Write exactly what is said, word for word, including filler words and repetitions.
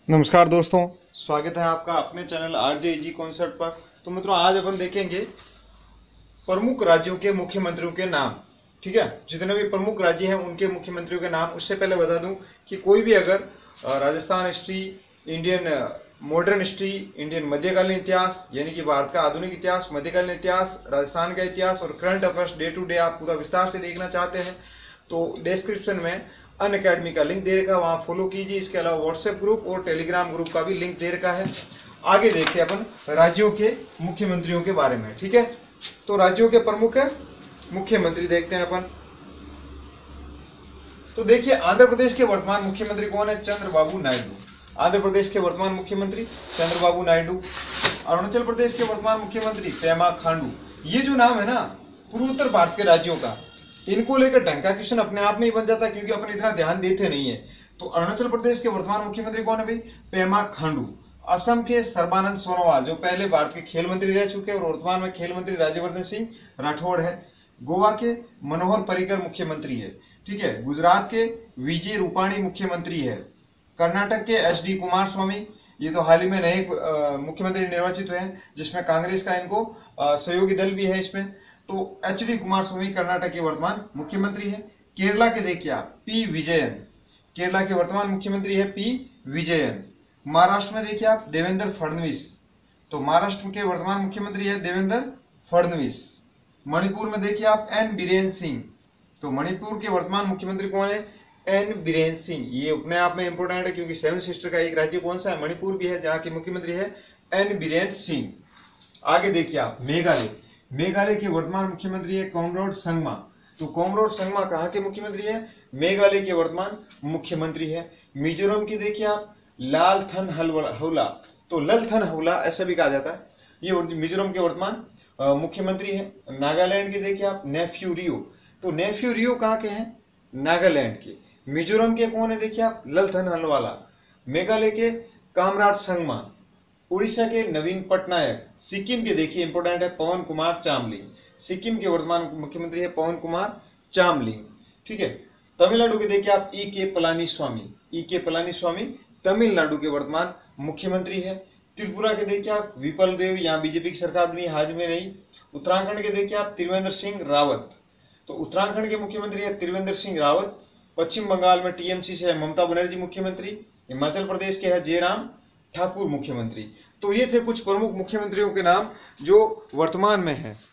नमस्कार दोस्तों, स्वागत है आपका अपने चैनल आरजे इजी कॉन्सेप्ट पर। तो मित्रों, आज अपन देखेंगे प्रमुख राज्यों के मुख्यमंत्रियों के नाम। ठीक है, जितने भी प्रमुख राज्य हैं उनके मुख्यमंत्रियों के नाम। उससे पहले बता दूं कि कोई भी अगर Rajasthan history, Indian modern history, Indian मध्यकालीन इतिहास यानी कि भारत का आधुनिक इतिहास, मध्यकालीन इतिहास, राजस्थान का इतिहास और current affairs day to day आप पूरा विस्तार से देखना चाहते हैं तो डिस्क्रिप्शन में अन अकेडमी का लिंक दे रखा है, वहाँ फॉलो कीजिए। इसके अलावा व्हाट्सएप ग्रुप और टेलीग्राम ग्रुप का भी लिंक दे रखा है। आगे देखते हैं अपन राज्यों के मुख्यमंत्रियों के बारे में। ठीक है, तो राज्यों के प्रमुख मुख्यमंत्री देखते हैं अपन। तो देखिए, आंध्र प्रदेश के वर्तमान मुख्यमंत्री कौन है? चंद्रबाबू नायडू। आंध्र प्रदेश के वर्तमान मुख्यमंत्री चंद्रबाबू नायडू। अरुणाचल प्रदेश के वर्तमान मुख्यमंत्री पेमा खांडू। ये जो नाम है ना पूर्वोत्तर भारत के राज्यों का, इनको लेकर ढंग का क्वेश्चन अपने आप नहीं बन जाता क्योंकि अपन इतना ध्यान देते नहीं है। तो अरुणाचल प्रदेश के वर्तमान मुख्यमंत्री कौन है भाई? पेमा खांडू। असम के सर्बानंद सोनोवाल, जो पहले भारत के खेल मंत्री रह चुके हैं और वर्तमान में खेल मंत्री राज्यवर्धन सिंह राठौड़ है। गोवा के मनोहर पर्रिकर मुख्यमंत्री है। ठीक है, गुजरात के विजय रूपाणी मुख्यमंत्री है। कर्नाटक के एच डी कुमार स्वामी, ये तो हाल ही में नए मुख्यमंत्री निर्वाचित हुए हैं जिसमें कांग्रेस का इनको सहयोगी दल भी है इसमें। तो एच डी कुमार स्वामी कर्नाटक के वर्तमान मुख्यमंत्री है। केरला के देखिए आप पी विजयन, केरला के वर्तमान मुख्यमंत्री है पी विजयन। महाराष्ट्र में देखिए आप देवेंद्र फडणवीस, तो महाराष्ट्र के वर्तमान मुख्यमंत्री है देवेंद्र फडणवीस। मणिपुर में देखिए आप एन बीरेन सिंह, तो मणिपुर के वर्तमान मुख्यमंत्री कौन है? एन बीरेन सिंह। ये अपने आप में इंपोर्टेंट है क्योंकि सेवन सिस्टर का एक राज्य कौन सा है? मणिपुर भी है, जहाँ के मुख्यमंत्री है एन बीरेन सिंह। आगे देखिए आप मेघालय, मेघालय के वर्तमान मुख्यमंत्री है कॉमरेड संगमा। तो कॉमरेड संगमा कहाँ के मुख्यमंत्री है? मेघालय के वर्तमान मुख्यमंत्री है। मिजोरम की देखिए आप लालथन हौला, तो ललथन हौला ऐसा भी कहा जाता है, ये मिजोरम के वर्तमान मुख्यमंत्री है। नागालैंड के देखिए आप नेफ्यू रियो, तो नेफ्यू रियो कहाँ के हैं? नागालैंड के। मिजोरम के कौन है? देखिए आप ललथन हलवाला। मेघालय के कामराड संगमा। उड़ीसा के नवीन पटनायक। सिक्किम के देखिए इंपोर्टेंट है पवन कुमार चामलिंग, सिक्किम के वर्तमान मुख्यमंत्री है पवन कुमार चामलिंग। ठीक है, तमिलनाडु के देखिए आप ई के पलानी स्वामी, ई के पलानी स्वामी तमिलनाडु के वर्तमान मुख्यमंत्री है। त्रिपुरा के देखिए आप विपल देव, यहाँ बीजेपी की सरकार बनी, हाल में नहीं। उत्तराखंड के देखिए आप त्रिवेंद्र सिंह रावत, तो उत्तराखंड के मुख्यमंत्री है त्रिवेंद्र सिंह रावत। पश्चिम बंगाल में टीएमसी से है ममता बनर्जी मुख्यमंत्री। हिमाचल प्रदेश के है जयराम ठाकुर मुख्यमंत्री। तो ये थे कुछ प्रमुख मुख्यमंत्रियों के नाम जो वर्तमान में हैं।